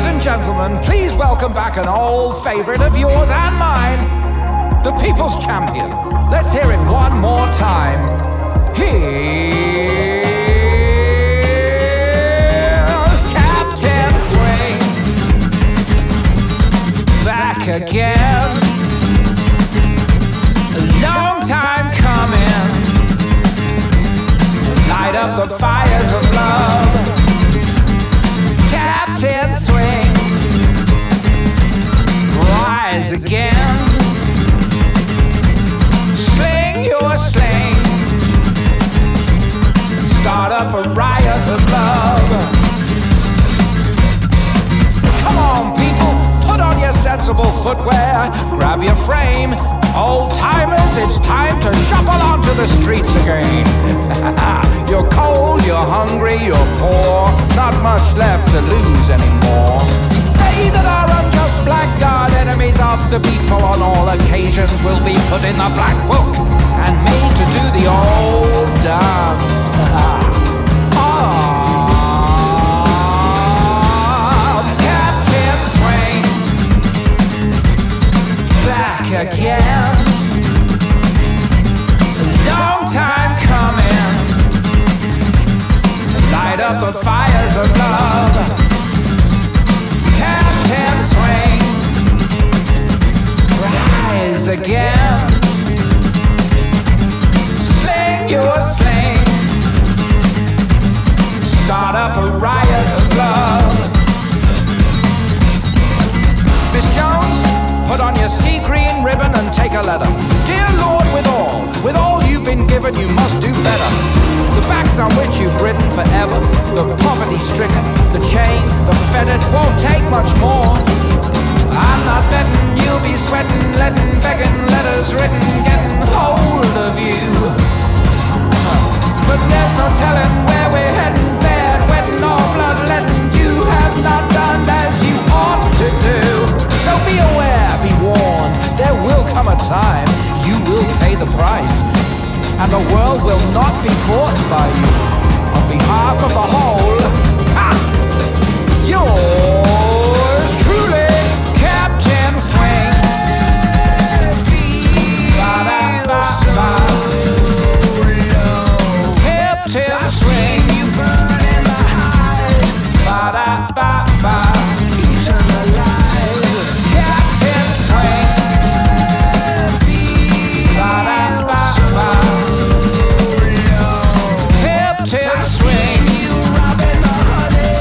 and gentlemen, please welcome back an old favorite of yours and mine, the People's Champion. Let's hear it one more time. Here's Captain Swing, back again. A long time coming. Light up the fires of love. Captain Swing, rise again. Sling your sling, start up a riot of love. Come on people, put on your sensible footwear, grab your frame. Old timers, it's time to shuffle onto the streets again. You're cold, you're hungry, you're poor, not much left to lose anymore. They that are unjust blackguard enemies of the people on all occasions will be put in the black book and made to do the old dance. Captain Swing, back again. Long time coming. Light up the fires of love. Captain Swing, rise again. Sling your sling, start up a riot of love. Miss Jones, put on your sea green ribbon and take a letter. Dear Lord, with all you've been given, you must do better. The backs on which you've ridden forever, the poverty-stricken, the chained, the fettered, won't take much more. I'm not betting you'll be sweating, letting, begging, letters written, getting hold of you. But there's no telling where we're heading, bad, wetting, or bloodletting. You have not done as you ought to do. So be aware, be warned, there will come a time you will pay the price, and the world will not be bought by you. On behalf of the whole, yours truly, Captain Swing. Captain Swing, you burn in the hide. Eternal life. Captain Swing. Captain Swing, you robbing the honey.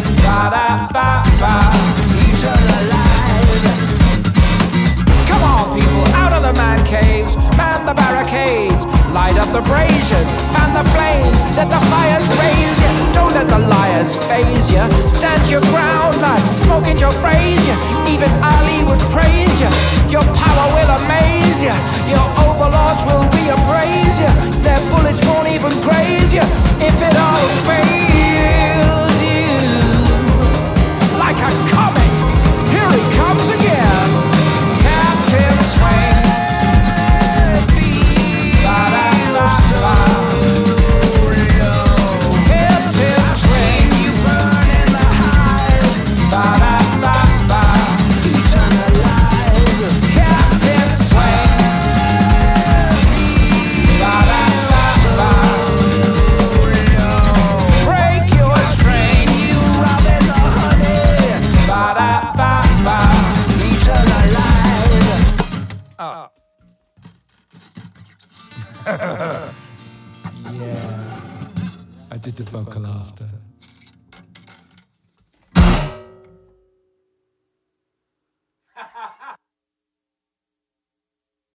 Eternal life. Come on, people, out of the man caves, man the barricades, light up the braziers, fan the flames, let the fires raise you. Don't let the liars faze you. Stand your ground like smoke in your phrase you. Even Ali would praise you. Your power will amaze you. Your overlords will reappraise you. Their bullets won't even graze you. If it all fails you, like a comet, here he comes again. Captain Swing. Captain Swing, you burn in the hide. Eternal life. Captain Swing. Break your string, you robbing the honey. Eternal life. Yeah, I did the vocal after.